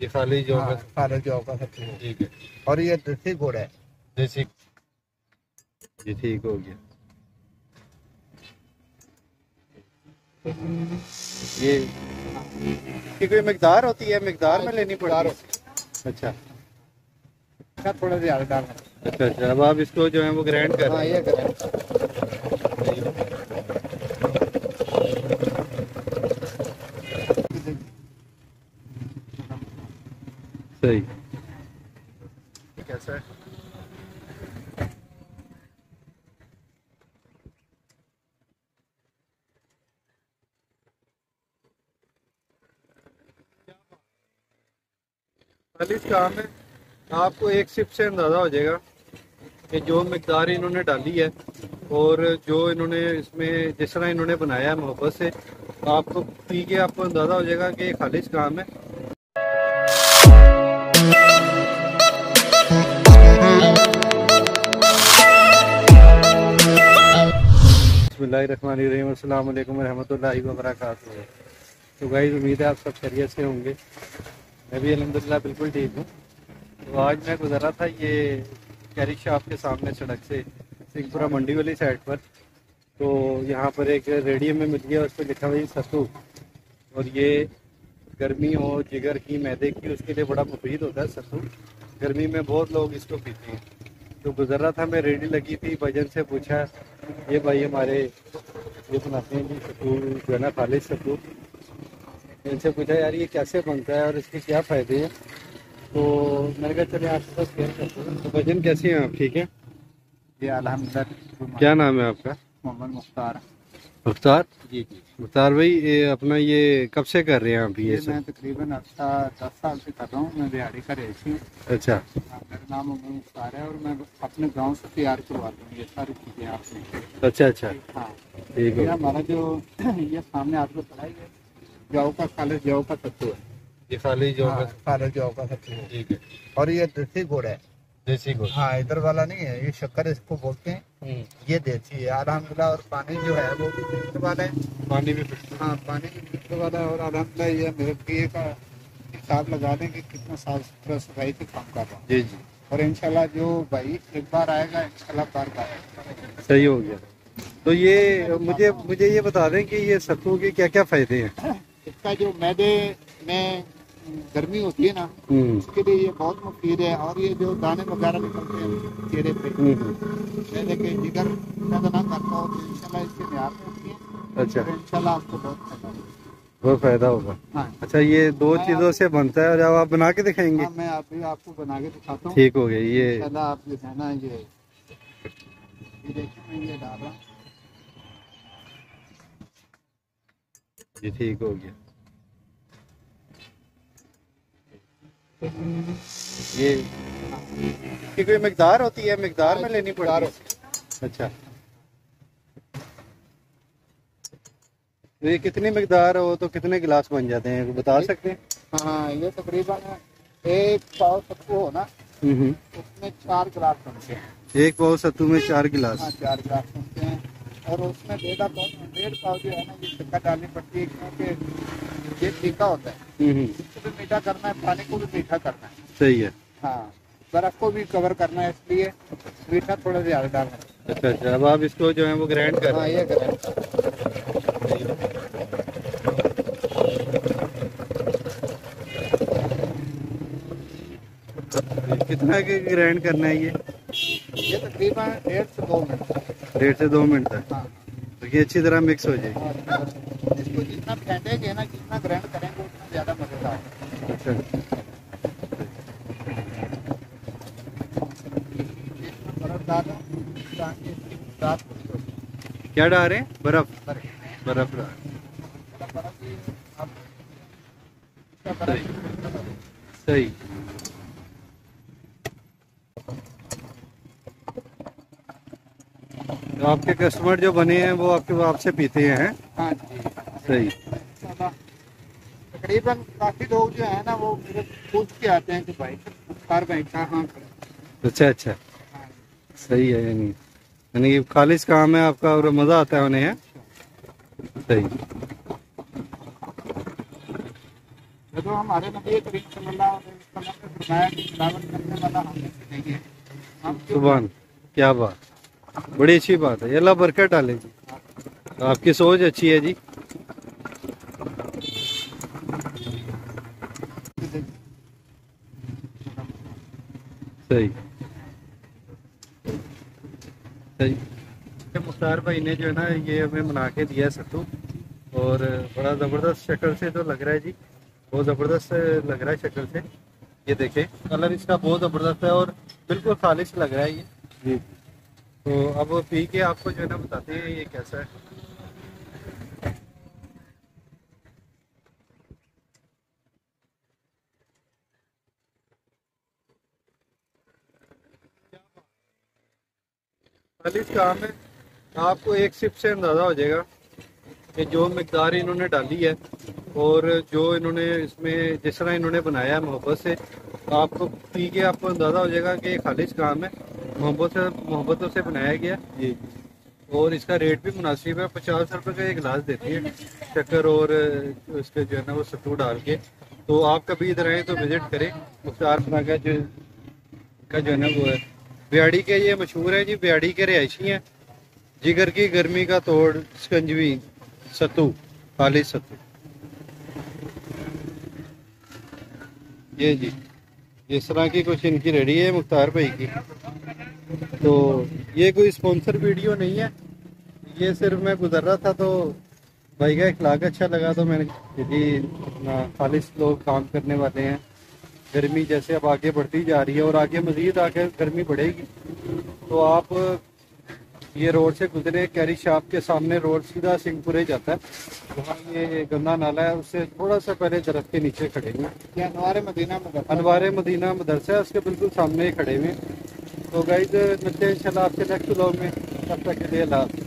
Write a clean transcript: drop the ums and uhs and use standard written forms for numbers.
ये खाली जो हाँ, खाली जौ का सत्तू है। ठीक है। और ये देसी गुड़ है। देसी, ये ठीक हो गया। ये की कोई मिकदार होती है, मिकदार में लेनी पड़ती है? अच्छा थोड़ा ज्यादा डालना। अच्छा अच्छा। अब आप इसको जो है वो ग्राइंड कर हाँ, रहे ये करें। सही। कैसा है? खाली काम है, आपको एक सिप से अंदाज़ा हो जाएगा कि जो मिकदार इन्होंने डाली है और जो इन्होंने इसमें जिस तरह इन्होंने बनाया है मोहब्बत से, आपको पी के आपको अंदाज़ा हो जाएगा कि ये खालिश काम है। बिस्मिल्लाहिर्रहमानिर्रहीम, अस्सलाम वालेकुम रहमतुल्लाहि व बरकातुहू। तो गाइस, उम्मीद है आप सब खैरियत से होंगे। मैं भी अल्हम्दुलिल्लाह बिल्कुल ठीक हूँ। तो आज मैं गुजरा था ये कैरी शॉप के सामने सड़क से सिंहपुरा मंडी वाली साइड पर। तो यहाँ पर एक रेडियम में मिल गया, उस पर लिखा हुआ है सत्तू, और ये गर्मी हो जिगर की मैदे की उसके लिए बड़ा मुफीद होता है सत्तू। गर्मी में बहुत लोग इसको पीते हैं। तो गुजर रहा था मैं, रेडी लगी थी, भजन से पूछा, ये भाई हमारे ये बनाते हैं जी सत्तू जो है ना, खालिश सत्तू। इनसे पूछा यार ये कैसे बनता है और इसके क्या फ़ायदे हैं। तो मैंने कहा चलिए आपके साथ शेयर करते हैं। तो भजन कैसी हैं आप, ठीक है? ये अल्हम्दुलिल्लाह। क्या नाम है आपका? मोहम्मद मुख्तार। मुख्तार जी जी। मुख्तार भाई, ये अपना ये कब से कर रहे हैं आप ये ये सब? मैं तकरीबन 10 साल से कर रहा हूँ। मैं बिहारी का रईसी हूँ। अच्छा मेरा नाम मोहम्मद मुख्तार है और मैं अपने गांव से तैयार करवाता हूँ ये सारी चीज़ें आपने। अच्छा अच्छा, हाँ, ठीक ये है। हमारा जो ये सामने आपको पड़ा है, जौ का खालिश जौ का सत्तू है। ये खाली जो हाँ, खालिश जौ का सत्तू है। ठीक है। और ये देसी गुड़ है। देसी गुड़। हाँ, इधर वाला नहीं है, ये शक्कर इसको बोलते हैं। ये देसी है अल्हम्दुलिल्लाह। और पानी जो है वो भी फिल्टर वाला है। पानी भी फिल्टर। हाँ, पानी भी फिल्टर वाला है। और अल्हम्दुलिल्लाह ये मेरे पिए का हिसाब लगा दें कि कितना साफ सुथरा सफाई से काम कर रहा हूँ। जी जी, और इंशाल्लाह जो भाई एक बार आएगा इंशाल्लाह बार बार आएगा। सही हो गया। तो ये मुझे मुझे ये बता दें कि ये सत्तू के क्या क्या फ़ायदे हैं? इसका जो मैदे में गर्मी होती है ना, उसके लिए ये बहुत मुफीद है। और ये जो दाने वगैरह निकलते हैं चेहरे पे, मैदे के जिगर पैदा ना करता हो तो इंशाल्लाह इसके म्यार में होती है। अच्छा, तो इंशाल्लाह आपको बहुत फायदा होगा। बहुत फ़ायदा होगा। हाँ, अच्छा, ये दो मैं चीज़ों से बनता है, और जब आप बना के दिखाएंगे? हाँ, मैं आपको बना के दिखाता हूँ। ठीक हो गया। ये इंशाल्लाह आप जो है ना, ये देखिए मैं ये डाल रहा हूँ। ये ठीक हो गया। ये की कोई मिकदार होती है, मिकदार में लेनी पड़ती है? अच्छा, तो ये कितनी मिकदार हो तो कितने गिलास बन जाते हैं, बता सकते हैं? हाँ, ये तकरीबन 1 पाव सत्तू हो ना, उसमें 4 गिलास बनते हैं। 1 पाव सत्तू में 4 गिलास। हाँ, 4 गिलास बनते हैं। और उसमें 1.5 पाव जो है ना, ये शक्कर डालनी पड़ती है क्योंकि ये मीठा होता है। इसको भी मीठा करना है, पानी को भी मीठा करना है। सही है। हाँ, बर्फ को भी कवर करना है, इसलिए मीठा थोड़ा ज्यादा डालना है। अच्छा अच्छा। अब आप इसको जो है वो ग्राइंड कर हाँ, रहे हैं। ये करें। कितना के ग्राइंड करना है ये तकरीबन 1.5 से 2 मिनट। 1.5 से 2 मिनट तक? हाँ, तो ये अच्छी तरह मिक्स हो जाएगी। इसको जितना फेंटेंगे ना, जितना ग्राइंड करेंगे उतना ज्यादा मजेदार है। अच्छा, इसमें बर्फ डालो ताकि इसकी रात को नहीं होगी। क्या डाल रहे हैं? बर्फ? बर्फ बर्फ डाल। ही आप इसका सही बर्फ। सही। तो आपके कस्टमर जो बने हैं वो आपसे पीते हैं? हाँ जी, सही। तकरीबन काफी लोग जो है ना वो मेरे पूछ के आते हैं कि भाई मुख्तार भाई कहाँ खड़े। अच्छा अच्छा, हाँ, सही है। यानी कि खालिश काम है आपका और मज़ा आता है उन्हें, है? सही। जब जो हमारे नबी करीम सल्लल्लाहु अलैहि वसल्लम ने फरमाया कि तिलावत करने वाला हम में से नहीं है। हम जो सुभान, क्या बात, बड़ी अच्छी बात है। अल्लाह बरकत डाले जी, आपकी सोच अच्छी है जी। सही सही। मुख्तार भाई ने जो है ना ये हमें बना के दिया है सत्तू, और बड़ा ज़बरदस्त शक्ल से तो लग रहा है जी, बहुत ज़बरदस्त लग रहा है शक्ल से। ये देखें कलर इसका बहुत ज़बरदस्त है और बिल्कुल खालिश लग रहा है ये जी। तो अब पी के आपको जो है ना बताते हैं ये कैसा है। खालिश काम है, आपको एक सिप से अंदाज़ा हो जाएगा कि जो मिकदार इन्होंने डाली है और जो इन्होंने इसमें जिस तरह इन्होंने बनाया है मोहब्बत से, आपको पी के आपको अंदाज़ा हो जाएगा कि ये खालिश काम है, मोहब्बतों से बनाया गया जी। और इसका रेट भी मुनासिब है, 50 रुपये का एक गिलास देती है शक्कर और उसके जो है ना वो सत्तू डाल के। तो आप कभी इधर आए तो विज़िट करें। मुख्तार खां का जो है ना वो है ब्याड़ी के, ये मशहूर है जी, ब्याड़ी के रिहायशी हैं। जिगर की गर्मी का तोड़ शिकंजवी सत्तू, खालिश सत्तू। ये जी इस तरह की कुछ इनकी रेडी है मुख्तार भाई की। तो ये कोई स्पॉन्सर वीडियो नहीं है, ये सिर्फ मैं गुजर रहा था तो भाई का इखलाक अच्छा लगा तो मैंने जी खालिश लोग काम करने वाले हैं। गर्मी जैसे अब आगे बढ़ती जा रही है और आगे मज़ीद आगे गर्मी बढ़ेगी, तो आप ये रोड से गुजरे, कैरी शॉप के सामने रोड सीधा सिंहपुरे जाता है, वहाँ ये गंदा नाला है, उससे थोड़ा सा पहले दरख्त के नीचे खड़े हुए हैं। अनवार मदीना मदरसा है, उसके बिल्कुल सामने ही खड़े हुए हैं। तो गाइस मिलते हैं इंशाल्लाह आपसे नेक्स्ट व्लॉग में, तब तक के लिए अल्लाह।